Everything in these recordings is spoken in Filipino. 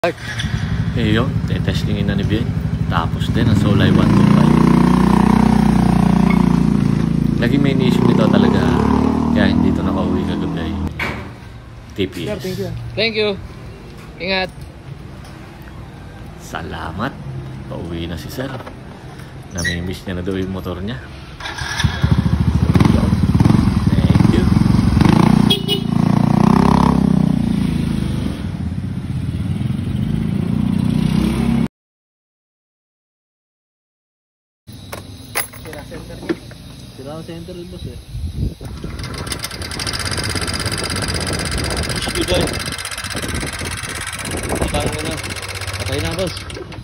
Eh yun, testingin na ni Ben. Tapos din ang Solay 125. Naging main issue nito talaga. Kaya hindi ito nakauwi kagabi. TPS. Thank you. Thank you. Ingat. Salamat. Pauwi na si Sir. Namimiss niya na daw yung motor niya. Thank you. Sira ang center rin, boss eh. Sige boy. Parang na. Patay na, boss.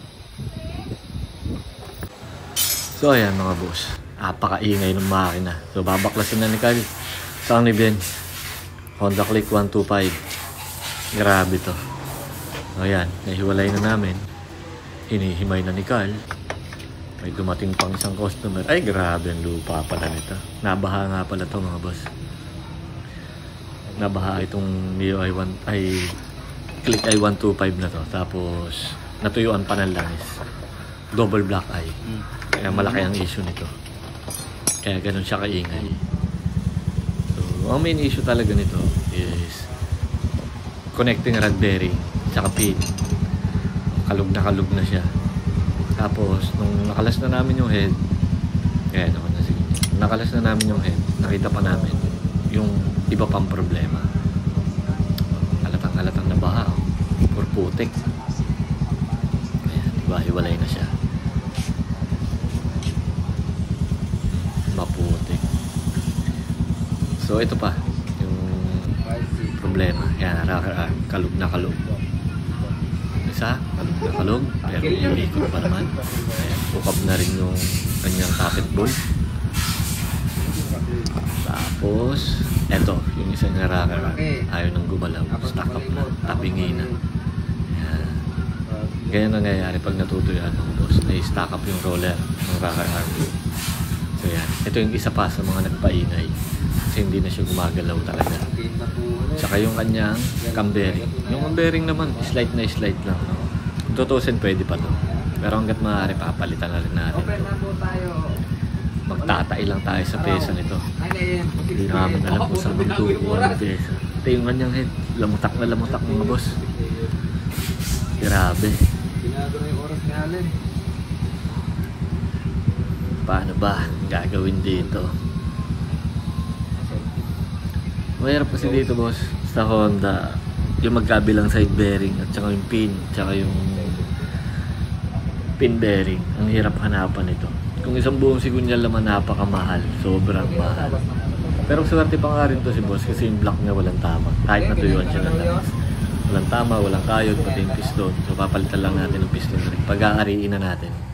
So ayan mga boss. Apakaingay ng makina. So babaklasin na ni Kyle. Saan ni Ben? Honda Click 125. Grabe to. Ayan, nahiwalay na namin. Hinihimay na ni Kyle. May dumating pang isang customer. Ay, grabe ang lupa pala nito. Nabaha nga pala to mga boss. Nabaha itong Mio Click i125 na to. Tapos, natuyuan pa ng langis. Double black eye. Kaya malaki ang issue nito. Kaya ganun siya kaingay. So, ang main issue talaga nito is connecting rod bearing tsaka pin. Kalug na siya. Tapos, nung nakalas na namin yung head, kaya naman na sige. Nakalas na namin yung head, nakita pa namin yung iba pang problema. Halatang na baha. Or putik. Ayan, diba? Hiwalay na siya. Maputik. So, ito pa. Yung problema. Ayan, kalug na kalug. Isa, kalug, pero ikot pa naman. Ayan, sukab na rin yung kanyang pocket bolt. Tapos, eto, yung isang rocker, ayaw nang gumalaw, stuck up na, tapingi na. Ayan. Ganyan nangyayari pag natutuyan ng boss, na-stack up yung roller ng rocker arm. So yan, ito yung isa pa sa mga nagpaingay. Kasi hindi na siya gumagalaw talaga. Tsaka yung kanyang cam bearing. Yung cam bearing naman, slight lang. No? Kung tutusin, pwede pa to. Pero hanggat maaari, papalitan na rin natin ito. Magtatay lang tayo sa pesa nito. Hindi namin alam kung saan magtukuha ng pesa. Ito yung kanyang head. Lamutak na lamutak mga boss. Grabe. Paano ba gagawin dito? Mahirap kasi dito boss sa Honda yung magkabilang side bearing at saka yung pin at saka yung pin bearing. Ang hirap hanapan ito. Kung isang buong sigunyal naman napakamahal, sobrang mahal. Pero swerte pa nga rin to si boss kasi yung block niya walang tama. Kahit natuyuan siya ng langis. Walang tama, walang kayod, pati yung piston. So papalitan lang natin ng piston rin. Pag-aariin na natin.